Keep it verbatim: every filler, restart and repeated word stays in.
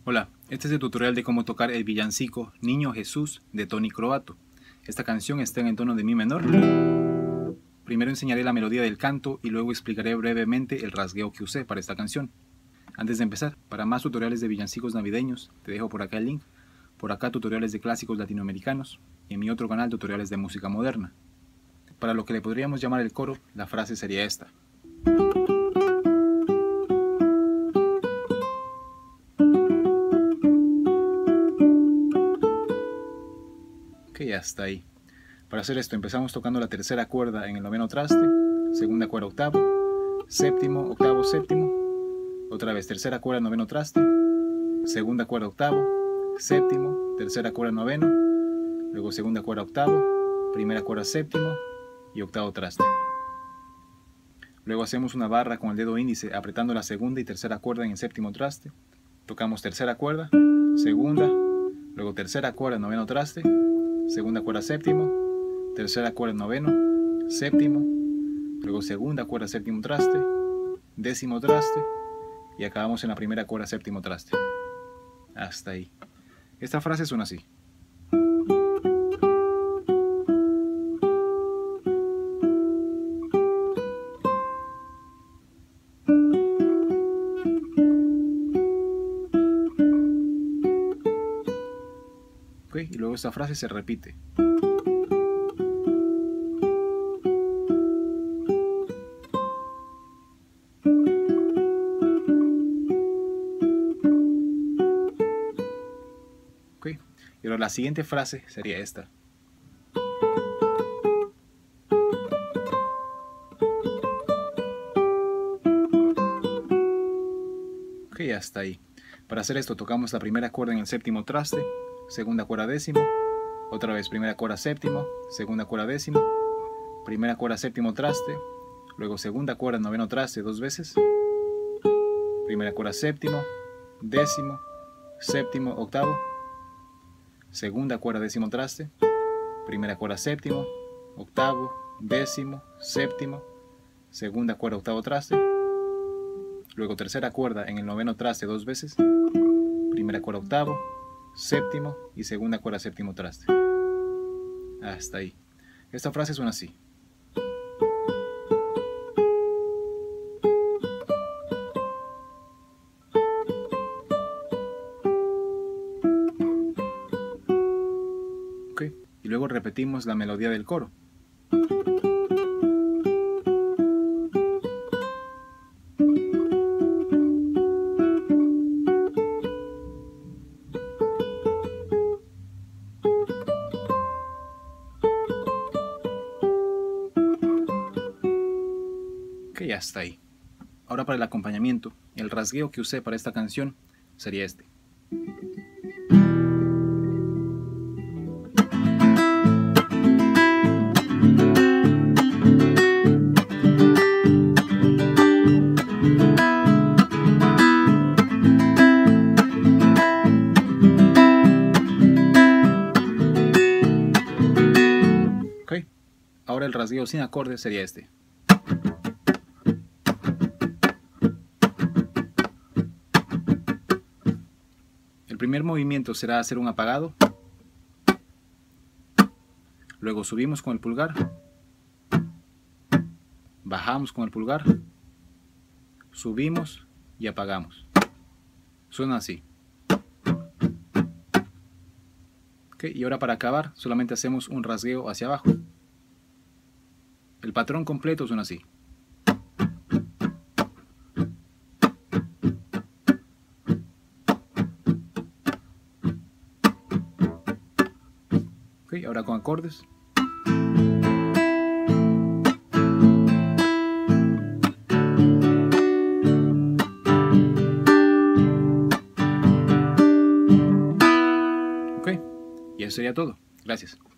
Hola, este es el tutorial de cómo tocar el villancico Niño Jesús de Tony Croato. Esta canción está en el tono de mi menor. Primero enseñaré la melodía del canto y luego explicaré brevemente el rasgueo que usé para esta canción. Antes de empezar, para más tutoriales de villancicos navideños, te dejo por acá el link. Por acá tutoriales de clásicos latinoamericanos y en mi otro canal tutoriales de música moderna. Para lo que le podríamos llamar el coro, la frase sería esta. Ok, hasta ahí. Para hacer esto empezamos tocando la tercera cuerda en el noveno traste, segunda cuerda octavo, séptimo, octavo, séptimo, otra vez tercera cuerda noveno traste, segunda cuerda octavo, séptimo, tercera cuerda noveno, luego segunda cuerda octavo, primera cuerda séptimo y octavo traste. Luego hacemos una barra con el dedo índice apretando la segunda y tercera cuerda en el séptimo traste, tocamos tercera cuerda, segunda, luego tercera cuerda noveno traste, segunda cuerda séptimo, tercera cuerda noveno, séptimo, luego segunda cuerda séptimo traste, décimo traste y acabamos en la primera cuerda séptimo traste. Hasta ahí. Esta frase suena así. Okay, y luego esta frase se repite. Okay, y ahora la siguiente frase sería esta. Ok, hasta ahí. Para hacer esto tocamos la primera cuerda en el séptimo traste, segunda cuerda décimo, otra vez primera cuerda séptimo, segunda cuerda décimo, primera cuerda séptimo traste, luego segunda cuerda noveno traste dos veces, primera cuerda séptimo, décimo, séptimo, octavo, segunda cuerda décimo traste, primera cuerda séptimo, octavo, décimo, séptimo, segunda cuerda octavo traste, luego tercera cuerda en el noveno traste dos veces, primera cuerda octavo, séptimo y segunda cuerda séptimo traste. Hasta ahí. Esta frase suena así. Ok, y luego repetimos la melodía del coro. Ok, ya está ahí. Ahora para el acompañamiento, el rasgueo que usé para esta canción sería este. Ok, ahora el rasgueo sin acordes sería este. El primer movimiento será hacer un apagado, luego subimos con el pulgar, bajamos con el pulgar, subimos y apagamos. Suena así. Okay, y ahora para acabar solamente hacemos un rasgueo hacia abajo. El patrón completo suena así. Okay, ahora con acordes. Ok, y eso sería todo. Gracias.